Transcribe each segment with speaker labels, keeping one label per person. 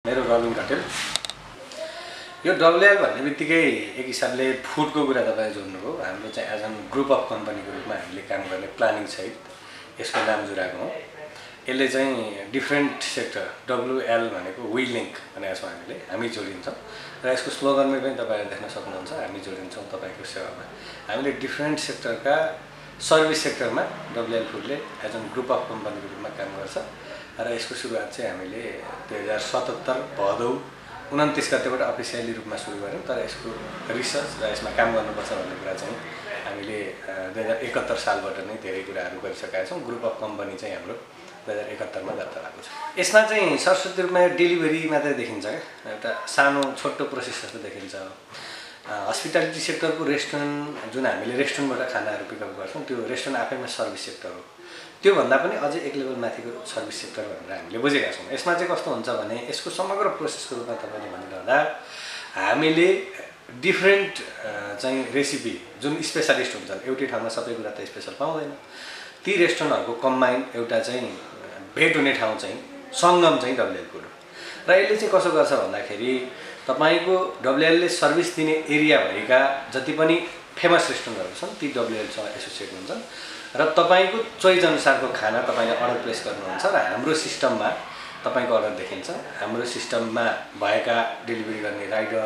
Speaker 1: मेरो रबिन कटेल। यो डब्लुएल भन्ने बित्तिकै एक हिसाबले फुडको कुरा तपाईले जोड्नुभयो। हाम्रो चाहिँ एज एन ग्रुप अफ कम्पनीको रूपमा हामीले काम गर्ने प्लानिङ सहित यसको नाम जुराएको हो। यसले चाहिँ डिफरेन्ट सेक्टर डब्लुएल भनेको वी लिङ्क भनेको छौँ हामी जोडिन्छौँ र यसको स्लोगनमै पनि तपाईले देख्न सक्नुहुन्छ, हामी जोडिन्छौँ तपाईको सेवामा। हामीले डिफरेन्ट सेक्टरका सर्भिस सेक्टरमा डब्लुएल फुडले एज एन ग्रुप अफ कम्पनीको रूपमा काम गर्छ र यसको सुरुवात चाहिँ हामीले 2077 भदौ 29 गतेबाट अफिसियली रूपमा सुरु गऱ्यौँ। तर यसको रिसर्च र यसमा काम गर्नुपर्छ भन्ने कुरा चाहिँ हामीले 2071 सालबाट नै धेरै कुराहरू गरिसकेका छौँ। ग्रुप अफ कम्पनी चाहिँ हाम्रो 2071 मा दर्ता भएको छ। यसमा चाहिँ सरस्वती रूपमा डेलिभरी मात्रै देखिन्छ क्या, एउटा सानो छोटो प्रोसेस जस्तो देखिन्छ। हस्पिटालिटी सेक्टरको रेस्टुरेन्ट जुन हामीले रेस्टुरेन्टबाट खानाहरू पिकअप गर्छौँ त्यो रेस्टुरेन्ट आफैमा सर्भिस सेक्टर हो। त्योभन्दा पनि अझै एक लेभल माथिको सर्भिस सेक्टर भनेर हामीले बुझेका छौँ। यसमा चाहिँ कस्तो हुन्छ भने यसको समग्र प्रोसेसको रूपमा तपाईँले भनिरहँदा हामीले डिफरेन्ट चाहिँ रेसिपी जुन स्पेसलिस्ट हुन्छन्, एउटै ठाउँमा सबै कुरा त स्पेसल पाउँदैन, ती रेस्टुरेन्टहरूको कम्बाइन एउटा चाहिँ भेट हुने ठाउँ चाहिँ सङ्गम चाहिँ डब्लुएल फुड हो। र यसले चाहिँ कसो गर्छ भन्दाखेरि तपाईको डब्लुएलले सर्भिस दिने एरियाभरिका जति पनि फेमस रेस्टुरेन्टहरू छन् ती डब्लुएलसँग एसोसिएट हुन्छन् र तपाईको चोइस अनुसारको खाना तपाईले अर्डर प्लेस गर्नुहुन्छ र हाम्रो सिस्टममा तपाईको अर्डर देखिन्छ। हाम्रो सिस्टममा भएका डेलिभरी गर्ने राइडर,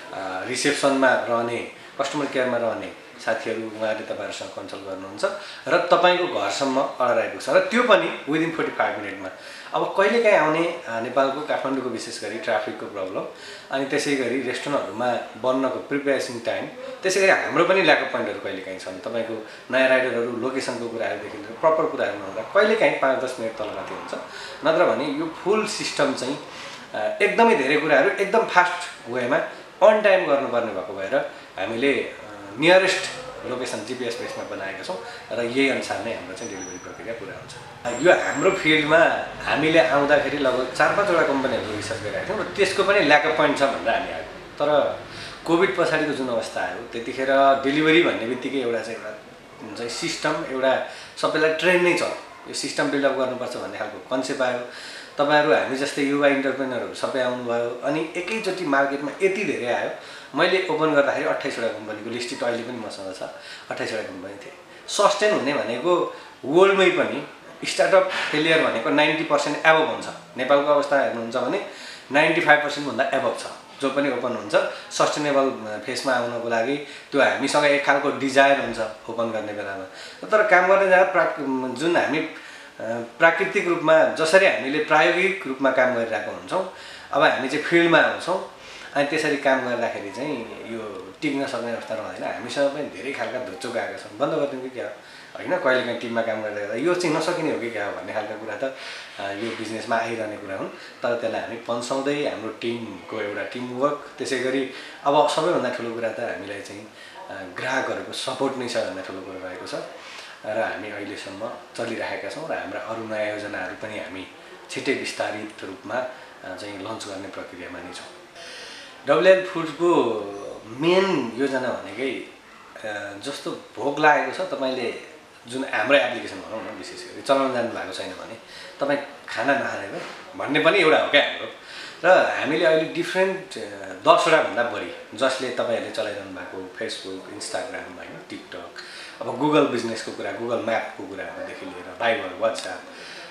Speaker 1: रिसेप्सनमा रहने, कस्टमर केयरमा रहने साथीहरू उहाँहरूले तपाईहरुसँग कन्सल्ट गर्नुहुन्छ र तपाईको घरसम्म अर्डर आइपुग्छ र त्यो पनि विदिन 45 मिनेटमा। अब कहिलेकाहीँ आउने नेपालको काठमाडौँको विशेष गरी ट्राफिकको प्रब्लम अनि त्यसैगरी रेस्टुरेन्टहरूमा बन्नको प्रिपरेसन टाइम, त्यसैगरी हाम्रो पनि ल्याक अफ पोइन्टहरू कहिलेकाहीँ छन्। तपाईको नयाँ राइडरहरू लोकेसनको कुराहरू देखिन्छ, प्रपर कुराहरू नहुँदा कहिलेकाहीँ 5-10 मिनट तलमाथि हुन्छ। नत्र भने यो फुल सिस्टम चाहिँ एकदमै धेरै कुराहरू एकदम फास्ट वेमा अन टाइम गर्नुपर्ने भएको भएर हामीले नियरेस्ट लोकेसन जीपीएस बेसमा बनाएका छौँ र यही अनुसार नै हाम्रो चाहिँ डेलिभरी प्रक्रिया पुरा हुन्छ। यो हाम्रो फिल्डमा हामीले आउँदाखेरि लगभग 4-5 वटा कम्पनीहरू रिसर्च गरिरहेका थियौँ र त्यसको पनि ल्याक अफ पोइन्ट छ भनेर हामी आयौँ। तर कोभिड पछाडिको जुन अवस्था आयो त्यतिखेर डेलिभरी भन्ने बित्तिकै एउटा चाहिँ सिस्टम, एउटा सबैलाई ट्रेन नै छ, यो सिस्टम डेभलप गर्नुपर्छ भन्ने खालको कन्सेप्ट आयो। तपाईहरु हामी जस्तै युवा इन्टरप्रेन्योरहरू सबै आउनुभयो अनि एकैचोटि मार्केटमा यति धेरै आयो। मैले ओपन गर्दाखेरि 28 वटा कम्पनीको लिस्ट अहिले पनि मसँग छ, 28 वटा कम्पनी थिए। सस्टेन हुने भनेको वर्ल्डमै पनि स्टार्टअप फेलियर भनेको 90% एबभ हुन्छ। नेपालको अवस्था हेर्नुहुन्छ भने 95% भन्दा एबभ छ। जो पनि ओपन हुन्छ सस्टेनेबल फेसमा आउनको लागि त्यो हामीसँग एक खालको डिजायर हुन्छ ओपन गर्ने बेलामा। तर काम गर्ने जग्गा जुन हामी प्राकृतिक रूपमा जसरी हामीले प्रायोगिक रूपमा काम गरिरहेको हुन्छौँ, अब हामी चाहिँ फिल्डमा आउँछौँ अनि त्यसरी काम गर्दाखेरि चाहिँ यो टिक्न सक्ने अवस्था रहँदैन। हामीसँग पनि धेरै खालका धुच्चो गएका छन्। बन्द गरिदिउँ कि क्या होइन, कहिलेकाहीँ टिममा काम गर्दा यो चाहिँ नसकिने हो कि क्या भन्ने खालको कुरा त यो बिजनेसमा आइरहने कुरा हुन्। तर त्यसलाई हामी पन्साउँदै हाम्रो टिमको एउटा टिमवर्क, त्यसै गरी अब सबैभन्दा ठुलो कुरा त हामीलाई चाहिँ ग्राहकहरूको सपोर्ट नै छ भन्ने ठुलो कुरा रहेको छ र हामी अहिलेसम्म चलिरहेका छौँ र हाम्रा अरू नयाँ योजनाहरू पनि हामी छिट्टै विस्तारित रूपमा चाहिँ लन्च गर्ने प्रक्रियामा नै छौँ। डब्लुएल फुड्सको मेन योजना भनेकै जस्तो भोक लागेको छ, तपाईले जुन हाम्रो एप्लिकेसन भनौँ न विशेष गरी चलाउन जानु भएको छैन भने तपाईँ खाना नखाने भन्ने पनि एउटा हो क्या हाम्रो। र हामीले अहिले डिफ्रेन्ट 10 वटा भन्दा बढी जसले तपाईहरुले चलाइरहनु भएको फेसबुक, इन्स्टाग्राम होइन, टिकटक, अब गुगल बिजनेसको कुरा, गुगल म्यापको कुराहरूदेखि लिएर भाइबर, वाट्सएप,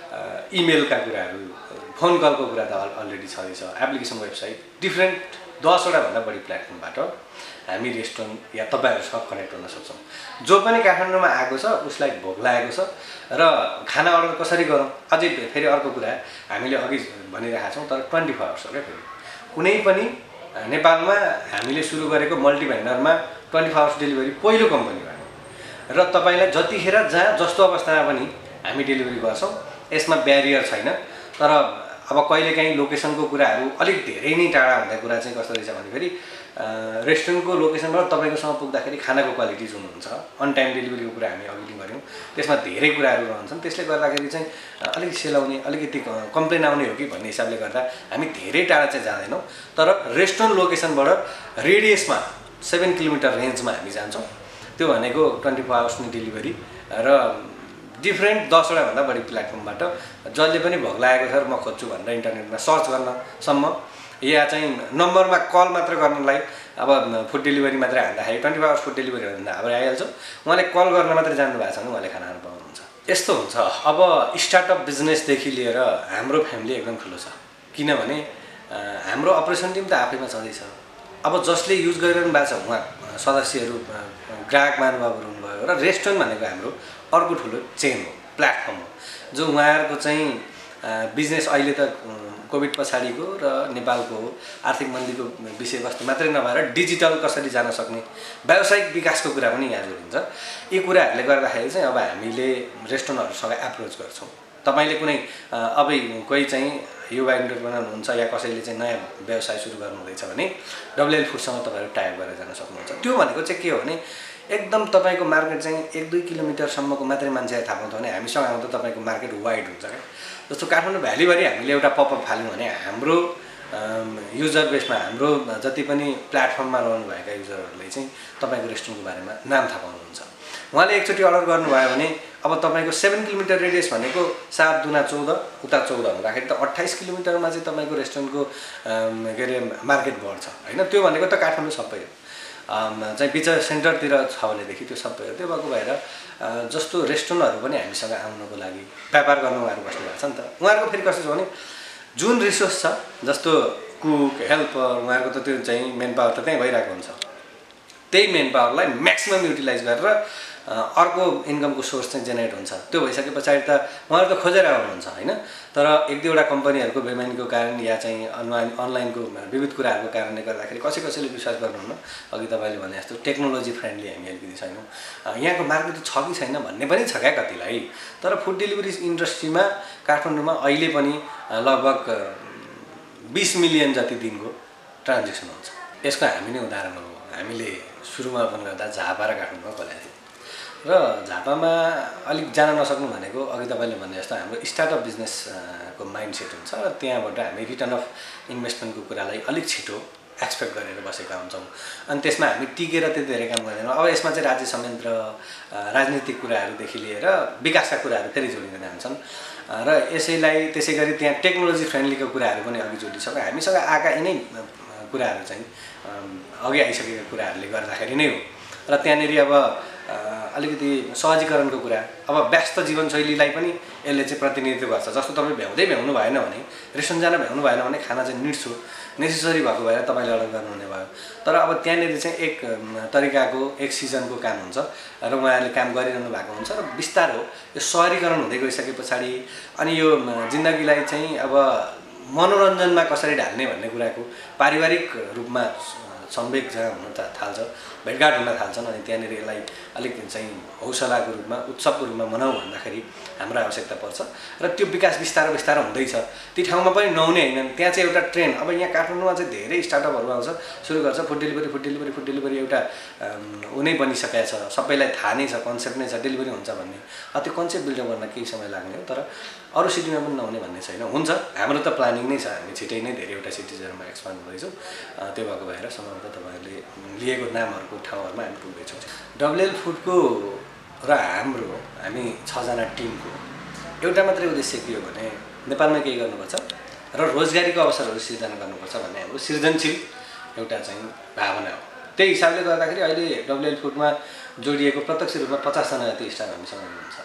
Speaker 1: इमेलका कुराहरू, फोन कलको कुरा त अलरेडी छँदैछ, एप्लिकेसन, वेबसाइट, डिफ्रेन्ट 10 वटा भन्दा बढी प्लेटफर्मबाट हामी रेस्टुरेन्ट या तपाईहरुसँग कनेक्ट हुन सक्छौँ। जो पनि काठमाडौँमा आएको छ उसलाई भोक लागेको छ र खाना अर्डर कसरी गरौँ। अझै फेरि अर्को कुरा हामीले अघि भनिरहेका छौँ, तर 24 आवर्स हो क्या। फेरि कुनै पनि नेपालमा हामीले सुरु गरेको मल्टिभेन्डरमा 24 आवर्स डेलिभरी पहिलो कम्पनी हो र तपाईलाई जतिखेर जहाँ जस्तो अवस्थामा पनि हामी डेलिभरी गर्छौँ। यसमा ब्यारियर छैन। तर अब कहिलेकाहीँ लोकेसनको कुराहरू अलिक धेरै नै टाढा हुँदा कुरा चाहिँ कस्तो रहेछ भने फेरि रेस्टुरेन्टको लोकेसनबाट तपाईकोसँग पुग्दाखेरि खानाको क्वालिटी जुन हुन्छ, अन टाइम डेलिभरीको कुरा हामी अघि नै गऱ्यौँ, त्यसमा धेरै कुराहरू रहन्छन्। त्यसले गर्दाखेरि चाहिँ अलिक सेलाउने, अलिकति कम्प्लेन आउने हो कि भन्ने हिसाबले गर्दा हामी धेरै टाढा चाहिँ जाँदैनौँ। तर रेस्टुरेन्ट लोकेसनबाट रेडियसमा 7 किलोमिटर रेन्जमा हामी जान्छौँ। त्यो भनेको 24 आवर्स नै डेलिभरी र डिफ्रेन्ट 10 वटा भन्दा बढी प्लेटफर्मबाट जसले पनि भोक लागेको छ र म खोज्छु भनेर इन्टरनेटमा सर्च गर्नसम्म या चाहिँ नम्बरमा कल मात्र गर्नलाई अब फुड डेलिभरी मात्रै हान्दाखेरि 24 आवर्स फुड डेलिभरी भन्दा अब आइहाल्छ। उहाँले कल गर्न मात्रै जान्नु भएको छ भने उहाँले खाना खान पाउनुहुन्छ। यस्तो हुन्छ। अब स्टार्टअप बिजनेसदेखि लिएर हाम्रो फ्यामिली एकदम ठुलो छ, किनभने हाम्रो अपरेसन टिम त आफैमा छँदैछ। अब जसले युज गरिरहनु भएको छ उहाँ सदस्यहरू ग्राहक महानुभावहरू हुनुभयो र रेस्टुरेन्ट भनेको हाम्रो अर्को ठुलो चेन हो, प्लेटफर्म हो, जो उहाँहरूको चाहिँ बिजनेस अहिले त कोभिड पछाडिको र नेपालको आर्थिक मन्दीको विषयवस्तु मात्रै नभएर डिजिटल कसरी जान सक्ने व्यावसायिक विकासको कुरा पनि यहाँ जोडिन्छ। यी कुराहरूले गर्दाखेरि चाहिँ अब हामीले रेस्टुरेन्टहरूसँग एप्रोच गर्छौँ। तपाईले कुनै अब कोही चाहिँ युवा एन्टरप्रेन्योर हुनुहुन्छ या कसैले चाहिँ नयाँ व्यवसाय सुरु गर्नुहुँदैछ भने डब्ल्युएल फुडसँग तपाईँहरू टाइप गरेर जान सक्नुहुन्छ। त्यो भनेको चाहिँ के हो भने एकदम तपाईँको मार्केट चाहिँ 1-2 किलोमिटरसम्मको मात्रै मान्छेले थाहा पाउँछ भने हामीसँग आउँदा तपाईँको मार्केट वाइड हुन्छ क्या। जस्तो काठमाडौँ भ्यालीभरि हामीले एउटा पपअप फाल्यौँ भने हाम्रो युजर बेसमा हाम्रो जति पनि प्लेटफर्ममा रहनुभएका युजरहरूले चाहिँ तपाईँको रेस्टुरेन्टको बारेमा नाम थाहा पाउनुहुन्छ। उहाँले एकचोटि अर्डर गर्नुभयो भने अब तपाईँको 7 किलोमिटर रेडियस भनेको 7 दुना 14 उता 14 हुँदाखेरि त 28 किलोमिटरमा चाहिँ तपाईँको रेस्टुरेन्टको के अरे मार्केट बढ्छ होइन। त्यो भनेको त काठमाडौँ सबै हो, चाहिँ बिच सेन्टरतिर छ भनेदेखि त्यो सबै हो। त्यो भएको भएर जस्तो रेस्टुरेन्टहरू पनि हामीसँग आउनको लागि व्यापार गर्न उहाँहरू बस्नु भएको छ नि त। उहाँहरूको फेरि कस्तो छ भने जुन रिसोर्स छ जस्तो कुक हेल्पर उहाँहरूको त त्यो चाहिँ मेन पावर त त्यहीँ भइरहेको हुन्छ। त्यही मेन पावरलाई म्याक्सिमम युटिलाइज गरेर अर्को इन्कमको सोर्स चाहिँ जेनेरेट हुन्छ। त्यो भइसके पछाडि त उहाँहरू त खोजेर आउनुहुन्छ होइन। तर 1-2वटा कम्पनीहरूको बेमानीको कारण या चाहिँ अनलाइनको विविध कुराहरूको कारणले गर्दाखेरि कसैले विश्वास गर्नुहुन्न। अघि तपाईँले भने जस्तो टेक्नोलोजी फ्रेन्डली हामी अलिकति छैनौँ, यहाँको मार्केट छ कि छैन भन्ने पनि छ क्या कतिलाई। तर फुड डेलिभरी इन्डस्ट्रीमा काठमाडौँमा अहिले पनि लगभग 20 मिलियन जति दिनको ट्रान्जेक्सन हुन्छ। यसको हामी नै उदाहरण हो। हामीले सुरुमा ओपन गर्दा झापा र काठमाडौँमा खोलेको थियौँ र झापामा अलिक जान नसक्नु भनेको अघि तपाईँले भने जस्तो हाम्रो स्टार्टअप बिजनेसको माइन्डसेट हुन्छ र त्यहाँबाट हामी रिटर्न अफ इन्भेस्टमेन्टको कुरालाई अलिक छिटो एक्सपेक्ट गरेर बसेका हुन्छौँ। अनि त्यसमा हामी टिकेर त्यति धेरै काम गर्दैनौँ। अब यसमा चाहिँ राज्य संयन्त्र राजनीतिक कुराहरूदेखि लिएर विकासका कुराहरू फेरि जोडिँदै जान्छन् र यसैलाई त्यसै गरी त्यहाँ टेक्नोलोजी फ्रेन्डलीको कुराहरू पनि अघि जोडिसक्यो। हामीसँग आएका यिनै कुराहरू चाहिँ अघि आइसकेका कुराहरूले गर्दाखेरि नै हो र त्यहाँनिर अब अलिकति सहजीकरणको कुरा अब व्यस्त जीवनशैलीलाई पनि यसले चाहिँ प्रतिनिधित्व गर्छ। जस्तो तपाईँ भ्याउनु भएन भने रेस्टुरेन्ट जान भ्याउनु भएन भने खाना चाहिँ निड्स हो, नेसेसरी भएको भएर तपाईँले अर्डर गर्नुहुने भयो। तर अब त्यहाँनिर चाहिँ एक तरिकाको एक सिजनको काम हुन्छ र उहाँहरूले काम गरिरहनु भएको हुन्छ र बिस्तार हो यो सहरीकरण हुँदै गइसके पछाडि अनि यो जिन्दगीलाई चाहिँ अब मनोरञ्जनमा कसरी ढाल्ने भन्ने कुराको पारिवारिक रूपमा संवेग जहाँ हुन थाल्छ, भेटघाट हुन थाल्छन् अनि त्यहाँनिर यसलाई अलिक चाहिँ हौसलाको रूपमा उत्सवको रूपमा मनाउँ भन्दाखेरि हाम्रो आवश्यकता पर्छ र त्यो विकास बिस्तारो हुँदैछ। ती ठाउँमा पनि नहुने हैनन्। त्यहाँ चाहिँ एउटा ट्रेन्ड अब यहाँ काठमाडौँमा चाहिँ धेरै स्टार्टअपहरू आउँछ, सुरु गर्छ फुड डेलिभरी एउटा उनै बनिसकेको छ, सबैलाई थाहा नै छ, कन्सेप्ट नै छ डेलिभरी हुन्छ भन्ने। त्यो कन्सेप्ट बिल्ड गर्न केही समय लाग्ने हो, तर अरू सिटीमा पनि नहुने भन्ने छैन। हुन्छ, हाम्रो त प्लानिङ नै छ, हामी छिटै नै धेरैवटा सिटिजहरूमा एक्सपान्ड हुँदैछौँ। त्यो भएको भएर सम्भवतः तपाईँहरूले लिएको नामहरूको ठाउँहरूमा हामी पुग्दैछौँ। डब्ल्युएल फुडको र हामी 6 जना टिमको एउटा मात्रै उद्देश्य के हो भने नेपालमा केही गर्नुपर्छ र रोजगारीको अवसरहरू सृजना गर्नुपर्छ भन्ने हाम्रो सृजनशील एउटा चाहिँ भावना हो। त्यही हिसाबले गर्दाखेरि अहिले डब्ल्युएल फुडमा जोडिएको प्रत्यक्ष रूपमा 50 जना जति स्टाफ हामीसँग हुनुहुन्छ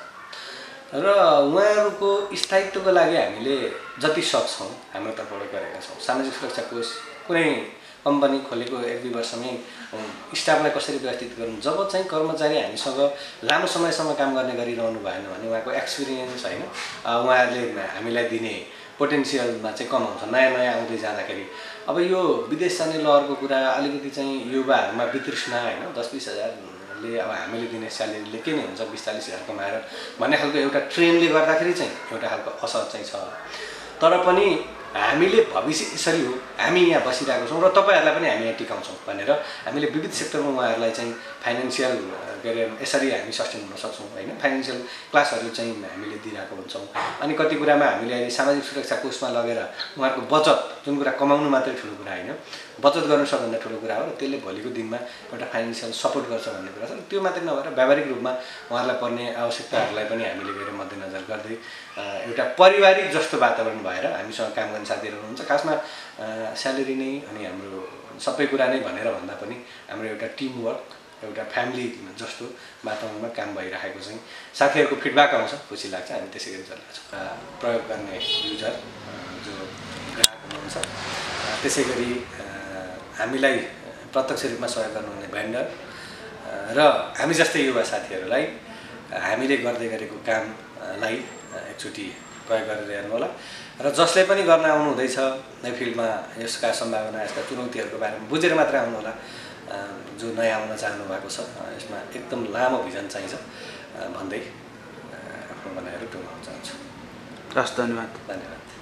Speaker 1: र उहाँहरूको स्थायित्वको लागि हामीले जति सक्छौँ हाम्रो तर्फबाट गरेका छौँ। सामाजिक सुरक्षा कोष कुनै कम्पनी खोलेको 1-2 वर्षमै स्टाफलाई कसरी व्यवस्थित गर्नु, जब चाहिँ कर्मचारी हामीसँग लामो समयसम्म काम गर्ने गरिरहनु भएन भने उहाँको एक्सपिरियन्स होइन उहाँहरूले हामीलाई दिने पोटेन्सियलमा चाहिँ कम आउँछ नयाँ आउँदै जाँदाखेरि। अब यो विदेश जाने लहरको कुरा अलिकति चाहिँ युवाहरूमा वितृष्णा होइन 10-20 हजारले अब हामीले दिने स्यालेरीले के नै हुन्छ 40-40 हजार कमाएर भन्ने खालको एउटा ट्रेन्डले गर्दाखेरि चाहिँ एउटा खालको असर चाहिँ छ। तर पनि हामीले भविष्य यसरी हो, हामी यहाँ बसिरहेको छौँ र तपाईँहरूलाई पनि हामी यहाँ टिकाउँछौँ भनेर हामीले विविध सेक्टरमा उहाँहरूलाई चाहिँ फाइनेन्सियल के अरे यसरी हामी सस्टेन हुन सक्छौँ होइन। फाइनेन्सियल क्लासहरू चाहिँ हामीले दिइरहेको हुन्छौँ। अनि कति कुरामा हामीले अहिले सामाजिक सुरक्षा कोषमा लगेर उहाँहरूको बचत, जुन कुरा कमाउनु मात्रै ठुलो कुरा होइन, बचत गर्नु सबभन्दा ठुलो कुरा हो र त्यसले भोलिको दिनमा एउटा फाइनेन्सियल सपोर्ट गर्छ भन्ने कुरा छ। त्यो मात्रै नभएर व्यावहारिक रूपमा उहाँहरूलाई पर्ने आवश्यकताहरूलाई पनि हामीले गएर मध्यनजर गर्दै एउटा पारिवारिक जस्तो वातावरण भएर हामीसँग काम गर्ने गर्ने साथीहरू हुनुहुन्छ। खासमा स्यालेरी नै अनि हाम्रो सबै कुरा नै भनेर भन्दा पनि हाम्रो एउटा टिम वर्क, एउटा फ्यामिली जस्तो वातावरणमा काम भइरहेको चाहिँ साथीहरूको फिडब्याक आउँछ, खुसी लाग्छ। हामी त्यसै गरी चलेका छौँ। प्रयोग गर्ने युजर जो ग्राहक हुनुहुन्छ, त्यसै गरी हामीलाई प्रत्यक्ष रूपमा सहयोग गर्नुहुने भेन्डर र हामी जस्तै युवा साथीहरूलाई हामीले गर्दै गरेको कामलाई एकचोटि प्रयोग गरेर हेर्नु होला र जसले पनि गर्न आउनुहुँदैछ यो फिल्डमा यसका सम्भावना, यसका चुनौतीहरूको बारेमा बुझेर मात्र आउनु होला। जो नयाँ आउन चाहनु भएको छ, यसमा एकदम लामो भिजन चाहिन्छ भन्दै आफ्नो भनाइहरू टुङ्गाउन चाहन्छु।
Speaker 2: हस्, धन्यवाद।
Speaker 1: धन्यवाद।